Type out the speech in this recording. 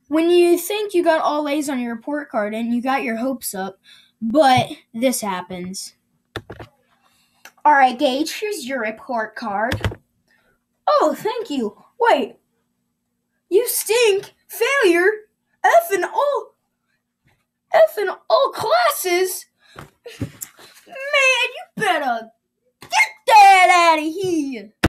when you think you got all A's on your report card and you got your hopes up, but this happens. All right, Gage, here's your report card. Oh, thank you. Wait. You stink. Failure. F in all classes. Man, you better get that out of here.